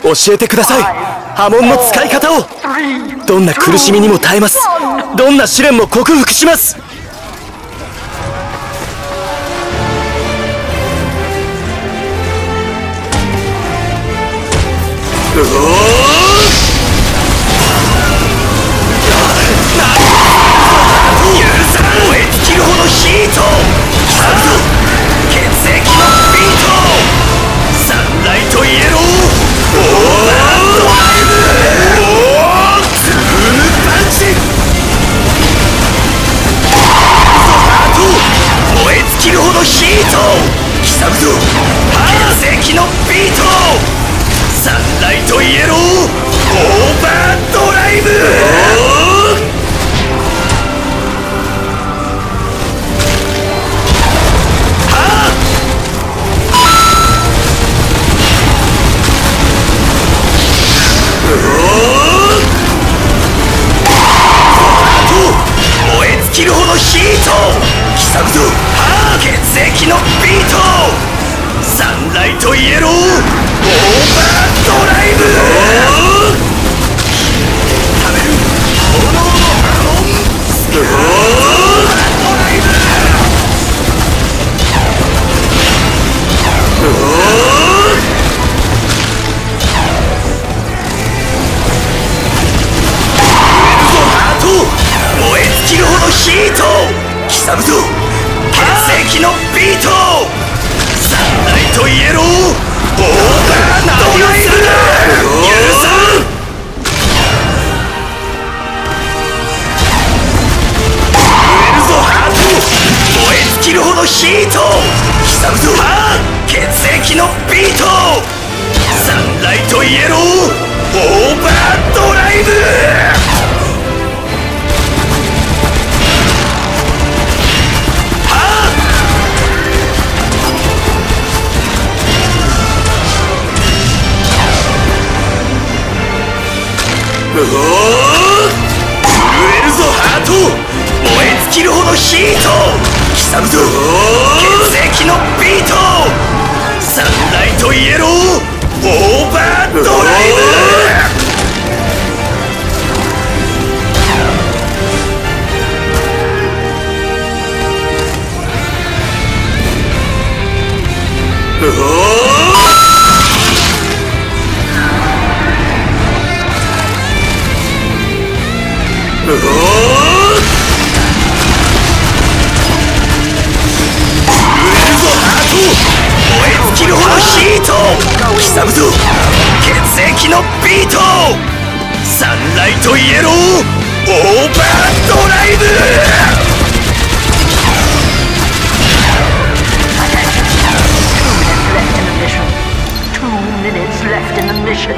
教えてください。波紋の使い方を。どんな苦しみにも耐えます。どんな試練も克服します。燃え尽きるほどヒート、血液のビート、サンライトイエロー、オーバードライブ、ズームパンチ、ハート、燃え尽きるほどヒート、刻むぞ血液のビート、サンライトイエロー、オーバードライブ、燃え尽きるほどヒート、刻むぞ血液のビート、サンライトイエロー、オーバードライブ、食べる炎の波紋、オーバードライブ、燃え尽きるほどヒート、刻むぞ血液のビート、サンライトイエロー、オーバードライブ、許さん。燃えるぞハート、燃え尽きるほどヒート、刻むぞ血液のビート、サンライトイエロー、オーバードライブ、震えるぞハート、燃え尽きるほどヒート、刻むぞ血液のビート、サンライトイエロー、オーバードライブ、燃えるぞハート、燃え尽きるほどヒート、刻むぞ血液のビート、サンライトイエロー、オーバードライブ、 2 minutes left in the mission.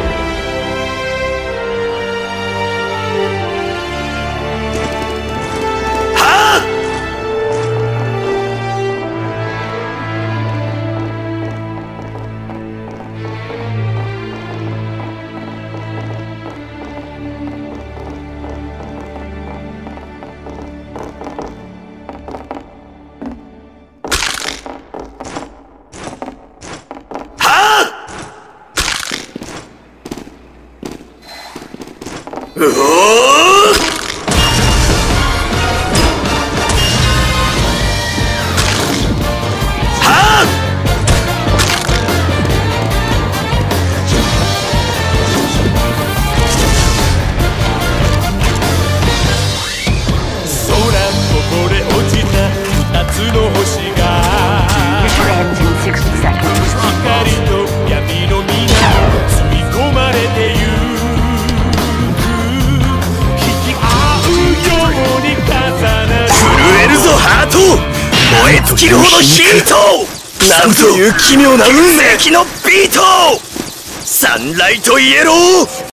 燃え尽きるほどヒート、なんという奇妙な運命、血液のビート、サンライトイエロー。